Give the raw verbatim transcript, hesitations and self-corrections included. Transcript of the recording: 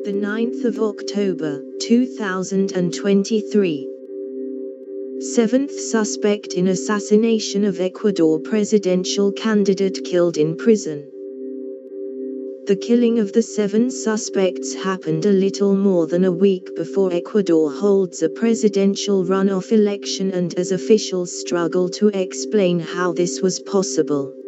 the ninth of October, two thousand twenty-three. Seventh suspect in assassination of Ecuador presidential candidate killed in prison. The killing of the seven suspects happened a little more than a week before Ecuador holds a presidential runoff election, and as officials struggle to explain how this was possible.